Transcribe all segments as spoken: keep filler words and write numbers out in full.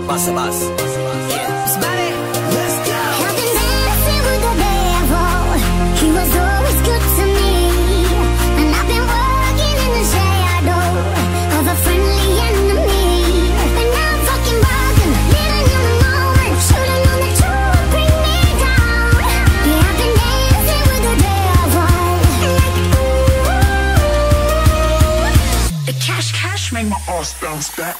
Bust a bus. Yeah. Spotty. Let's go. I've been dancing with the devil. He was always good to me. And I've been working in the shadow of a friendly enemy. But now I'm fucking broken, living in the moment. Should've known that you would bring me down. Yeah, I've been dancing with the devil. Like, ooh. The cash, cash make my ass bounce back.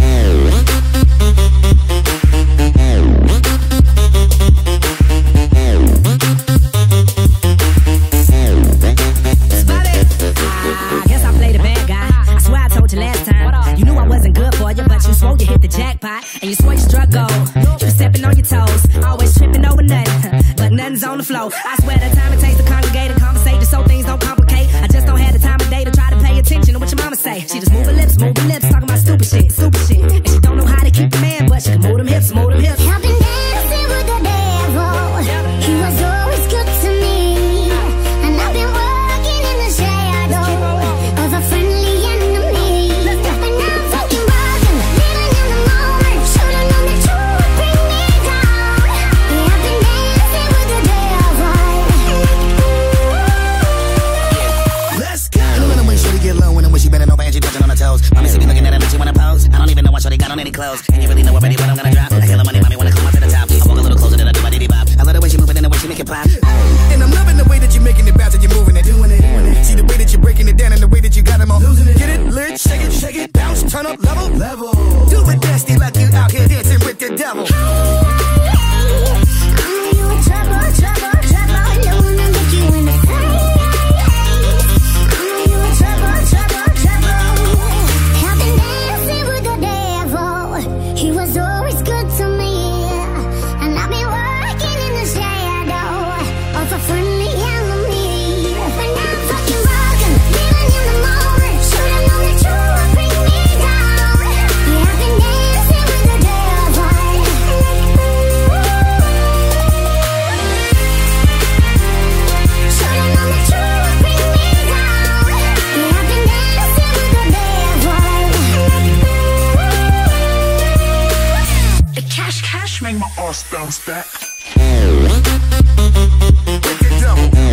Jackpot, and you swore you struck gold. You was stepping on your toes, always tripping over nothing, but nothing's on the floor. I swear the time it takes to congregate and conversate just so things don't complicate. I just don't have the time of day to try to pay attention to what your mama say. She just move her lips, move her lips, talking about stupid shit, stupid shit. And she don't know how to keep a man, but she can move them hips, move them hips. I've been dancing with the devil. He was always good to me, and I've been working in the shadow of a friendly enemy. But now I'm fucking broken, living in the moment. Should've known that you would bring me down. Yeah, I've been dancing with the devil. Let's go. I know when I'm shorty get low, when I'm she bending over and she touching on her toes. Mommy see me looking at her, and she wanna pose. I don't even know what shorty got on any clothes. And you really know already what I'm gonna drop. I kill her money, mommy wanna come up to the top. I walk a little closer than I do my diddy bop. I love the way she moving and the way she make it pop. And I'm loving the way that you're making it bounce and you're moving it, doing it. See the way that you're breaking it down and the way that you got them all losing it. Get it, lit, shake it, shake it, bounce, turn up, level, level. Do it nasty like you out here dancing with the devil. I know you in trouble, trouble, trouble. Don't wanna make you in the face. I know you in trouble, trouble, trouble. I've been dancing with the devil. He was always good to me, and I've been working in the shadow of a friendly enemy. But now I'm fucking broken, living in the moment. Should've known that you would bring me down. Yeah, I've been dancing with the devil. Should've known that you would bring me down. Yeah, I've been dancing with the devil. The cash, cash make my ass bounce back. With the devil.